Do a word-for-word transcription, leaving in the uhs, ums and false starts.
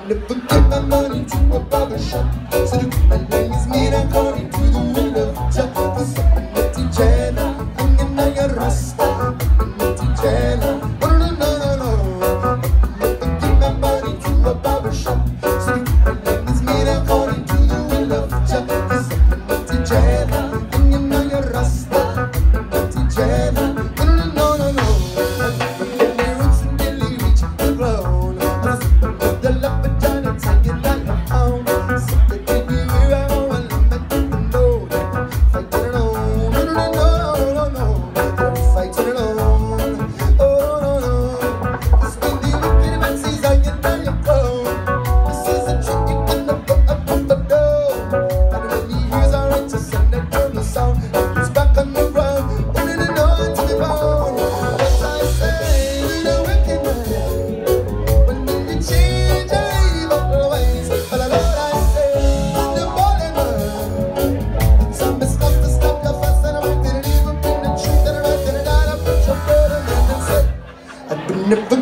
never give my money to a barber shop. So my name is Mira calling to the window. Cause I'm a Tijana, I'm in a Rasta. I'm a Tijana, no no no no no. Never give my money to a barber shop. So my name is Mira calling to the window. Cause I'm a Tijana, I'm in a Rasta. I'm a Tijana, no no no no no. From the roots until you reach the ground. The love of John take it like a hound. So they give you a home and make you know that fighting alone. No, no, no, no, no, no, no. Fighting alone. Oh, no, no. Cause when the wicked man sees how you know you're gone, this is a trick you cannot put up on the door. And when he hears our righteous and they turn the sound, he's back on the ground. Oh, no, no, no, to the bone. As I say, the wicked man, when they change their evil ways, but the Lord I say, the body man. Some stuff to stop your fast and I'm acting even in the truth and I'm acting it out. I put your burden in and say, I do never